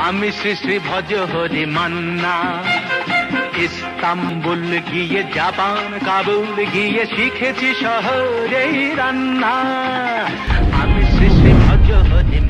আমি শ্রী শ্রী ভজ হরি মান্না। ইস্তাম্বুল গিয়ে জাপান কাবুল গিয়ে শিখেছি শহরেই রান্না। আমি শ্রী শ্রী ভজ হরি